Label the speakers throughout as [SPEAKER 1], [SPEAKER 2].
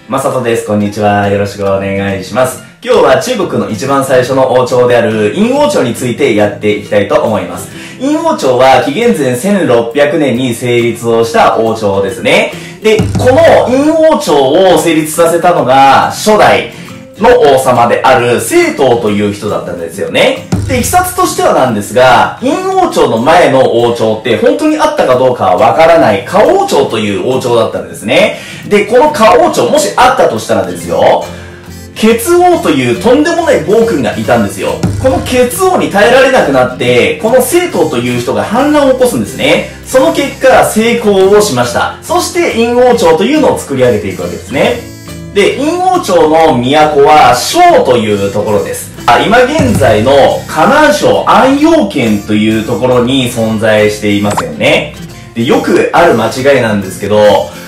[SPEAKER 1] マサトです。こんにちは。よろしくお願いします。今日は中国の一番最初の王朝である殷王朝についてやっていきたいと思います。殷王朝は紀元前1600年に成立をした王朝ですね。で、この殷王朝を成立させたのが初代の王様である正統という人だったんですよね。で、いきさつとしてはなんですが、殷王朝の前の王朝って本当にあったかどうかはわからない夏王朝という王朝だったんですね。で、この夏王朝もしあったとしたらですよ、血王というとんでもない暴君がいたんですよ。この血王に耐えられなくなって、この正統という人が反乱を起こすんですね。その結果、成功をしました。そして殷王朝というのを作り上げていくわけですね。で、殷王朝の都は昌というところです。今現在の河南省安陽県というところに存在していますよね。で、よくある間違いなんですけど、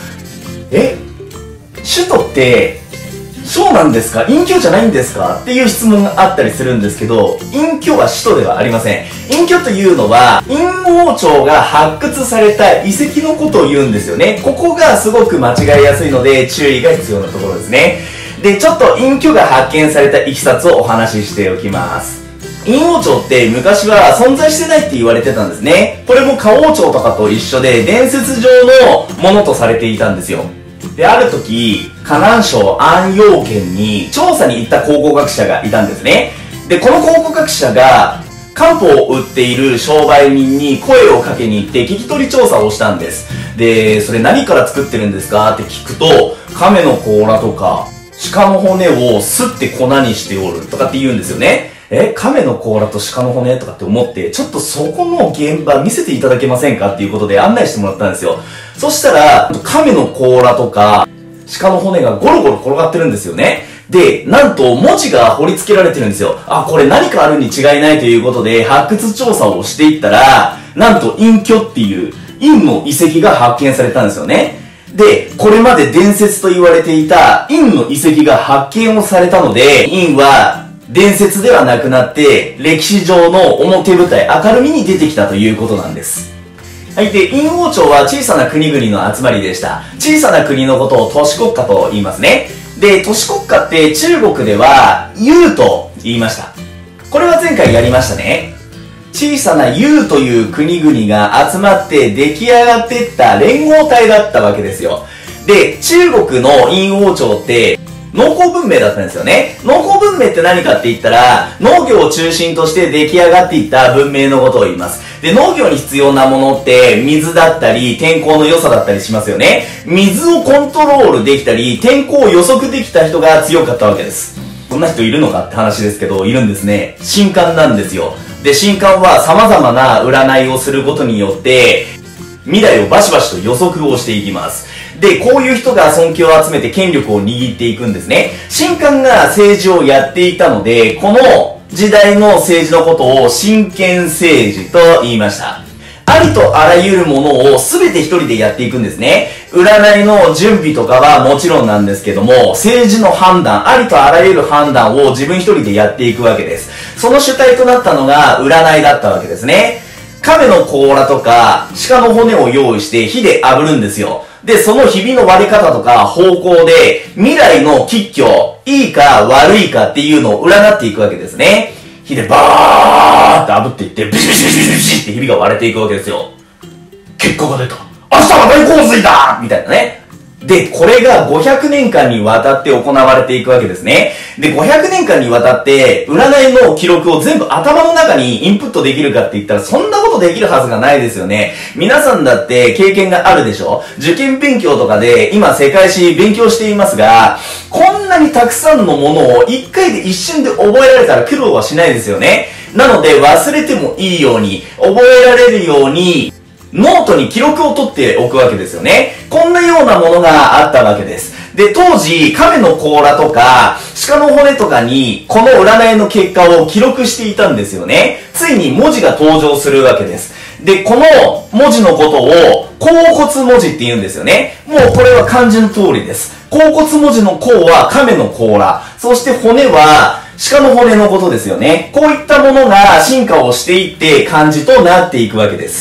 [SPEAKER 1] 首都って省なんですか？隠居じゃないんですか？っていう質問があったりするんですけど、隠居は首都ではありません。隠居というのは、殷王朝が発掘された遺跡のことを言うんですよね。ここがすごく間違いやすいので注意が必要なところですね。で、ちょっと隠居が発見されたいきさつをお話ししておきます。殷王朝って昔は存在してないって言われてたんですね。これも夏王朝とかと一緒で伝説上のものとされていたんですよ。で、ある時、河南省安陽県に調査に行った考古学者がいたんですね。で、この考古学者が漢方を売っている商売人に声をかけに行って聞き取り調査をしたんです。で、それ何から作ってるんですかって聞くと、亀の甲羅とか鹿の骨をすって粉にしておるとかって言うんですよね。亀の甲羅と鹿の骨とかって思って、ちょっとそこの現場見せていただけませんかっていうことで案内してもらったんですよ。そしたら、亀の甲羅とか鹿の骨がゴロゴロ転がってるんですよね。で、なんと文字が彫り付けられてるんですよ。あ、これ何かあるに違いないということで発掘調査をしていったら、なんと隠居っていう殷の遺跡が発見されたんですよね。で、これまで伝説と言われていた殷の遺跡が発見をされたので、殷は伝説ではなくなって歴史上の表舞台、明るみに出てきたということなんです。はい。で、殷王朝は小さな国々の集まりでした。小さな国のことを都市国家と言いますね。で、都市国家って中国では雄と言いました。これは前回やりましたね。小さな雄という国々が集まって出来上がっていった連合体だったわけですよ。で、中国の殷王朝って農耕文明だったんですよね。農耕文明って何かって言ったら、農業を中心として出来上がっていった文明のことを言います。で、農業に必要なものって水だったり天候の良さだったりしますよね。水をコントロールできたり天候を予測できた人が強かったわけです。そんな人いるのかって話ですけど、いるんですね。神官なんですよ。で、神官は様々な占いをすることによって未来をバシバシと予測をしていきます。で、こういう人が尊敬を集めて権力を握っていくんですね。神官が政治をやっていたので、この時代の政治のことを神権政治と言いました。ありとあらゆるものを全て一人でやっていくんですね。占いの準備とかはもちろんなんですけども、政治の判断、ありとあらゆる判断を自分一人でやっていくわけです。その主体となったのが占いだったわけですね。亀の甲羅とか鹿の骨を用意して火で炙るんですよ。で、そのひびの割れ方とか方向で未来の吉凶、いいか悪いかっていうのを占っていくわけですね。火でバーって炙っていって、ビシビシビシビシってひびが割れていくわけですよ。結果が出た。明日は大洪水だみたいなね。で、これが500年間にわたって行われていくわけですね。で、500年間にわたって、占いの記録を全部頭の中にインプットできるかって言ったら、そんなことできるはずがないですよね。皆さんだって経験があるでしょ？受験勉強とかで、今世界史勉強していますが、こんなにたくさんのものを一回で一瞬で覚えられたら苦労はしないですよね。なので、忘れてもいいように、覚えられるように、ノートに記録を取っておくわけですよね。こんなようなものがあったわけです。で、当時、亀の甲羅とか、鹿の骨とかに、この占いの結果を記録していたんですよね。ついに文字が登場するわけです。で、この文字のことを、甲骨文字って言うんですよね。もうこれは漢字の通りです。甲骨文字の甲は亀の甲羅。そして骨は、鹿の骨のことですよね。こういったものが進化をしていって漢字となっていくわけです。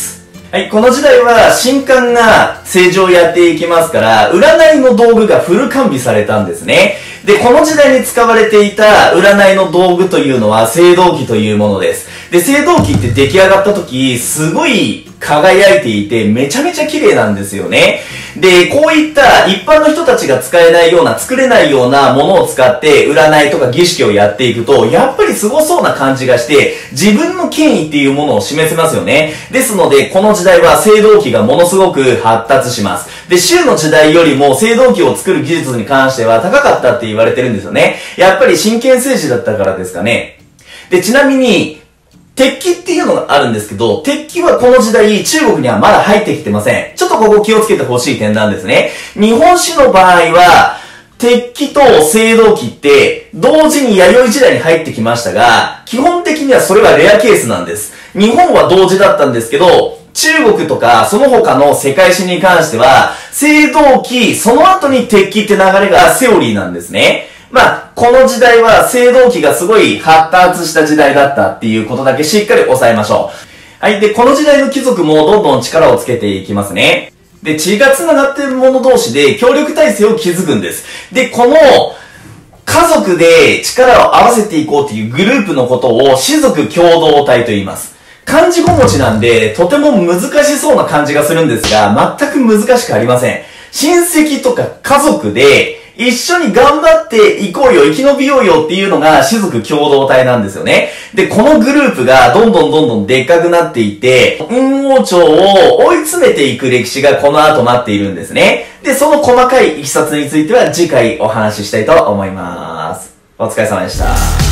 [SPEAKER 1] はい、この時代は神官が政治をやっていきますから、占いの道具がフル完備されたんですね。で、この時代に使われていた占いの道具というのは青銅器というものです。で、青銅器って出来上がった時、すごい輝いていて、めちゃめちゃ綺麗なんですよね。で、こういった一般の人たちが使えないような、作れないようなものを使って占いとか儀式をやっていくと、やっぱり凄そうな感じがして、自分の権威っていうものを示せますよね。ですので、この時代は青銅器がものすごく発達します。で、周の時代よりも青銅器を作る技術に関しては高かったって言われてるんですよね。やっぱり真剣政治だったからですかね。で、ちなみに、鉄器っていうのがあるんですけど、鉄器はこの時代中国にはまだ入ってきてません。ちょっとここ気をつけてほしい点なんですね。日本史の場合は、鉄器と青銅器って同時に弥生時代に入ってきましたが、基本的にはそれはレアケースなんです。日本は同時だったんですけど、中国とかその他の世界史に関しては、青銅器、その後に鉄器って流れがセオリーなんですね。この時代は青銅器がすごい発達した時代だったっていうことだけしっかり押さえましょう。はい。で、この時代の貴族もどんどん力をつけていきますね。で、血が繋がっている者同士で協力体制を築くんです。で、この家族で力を合わせていこうというグループのことを士族共同体と言います。漢字5文字なんで、とても難しそうな感じがするんですが、全く難しくありません。親戚とか家族で、一緒に頑張っていこうよ、生き延びようよっていうのが士族共同体なんですよね。で、このグループがどんどんでっかくなっていって、雲王朝を追い詰めていく歴史がこの後待っているんですね。で、その細かいいきさつについては次回お話ししたいと思います。お疲れ様でした。